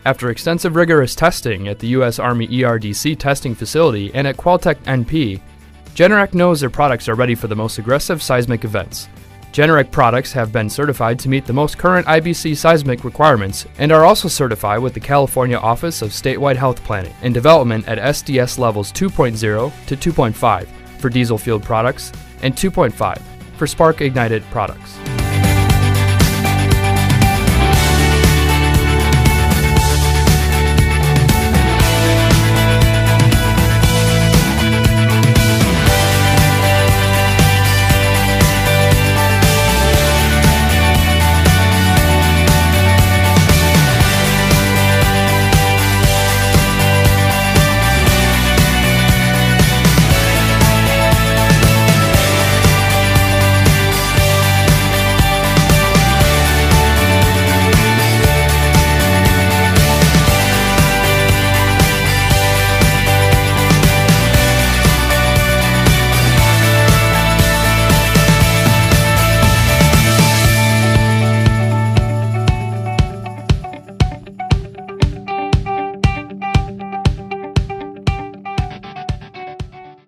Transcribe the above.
After extensive rigorous testing at the U.S. Army ERDC testing facility and at Qualtech NP, Generac knows their products are ready for the most aggressive seismic events. Generac products have been certified to meet the most current IBC seismic requirements and are also certified with the California Office of Statewide Health Planning and Development at SDS levels 2.0 to 2.5 for diesel-fueled products and 2.5 for spark-ignited products.